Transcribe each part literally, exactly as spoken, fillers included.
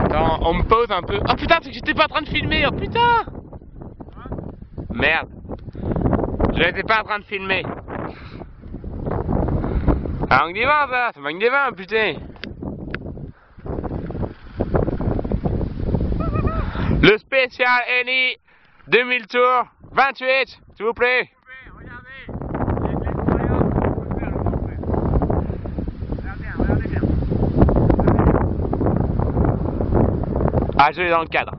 Attends, on me pose un peu. Oh putain, c'est que j'étais pas en train de filmer, oh putain. Merde. Je n'étais pas en train de filmer. Ça manque des vents, ça, ça manque des vents, putain. Le spécial Eni deux mille tours, vingt-huit, s'il vous plaît. Ah, je l'ai dans le cadre.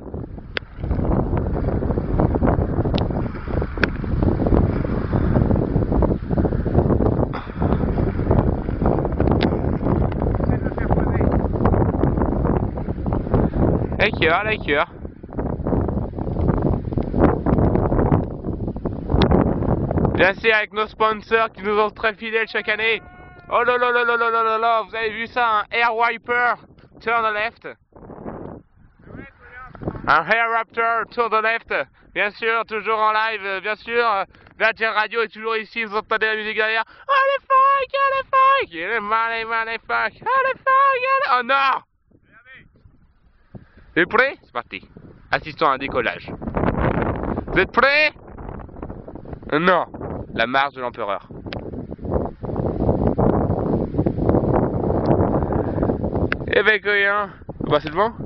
Les cœurs, les cœurs. Bien sûr, avec nos sponsors qui nous ont très fidèles chaque année. Oh là là là là là là là là, vous avez vu ça, un air wiper, turn left. Un Air Raptor to the left, bien sûr, toujours en live, bien sûr. Virgin Radio est toujours ici, vous entendez la musique derrière. Oh les fuck, oh les fuck, il est mal, il est mal, les fuck, oh les fuck, oh non. Vous êtes prêts? C'est parti. Assistons à un décollage. Vous êtes prêts? Non, la marche de l'empereur. Et ben, coyant, bah c'est le vent.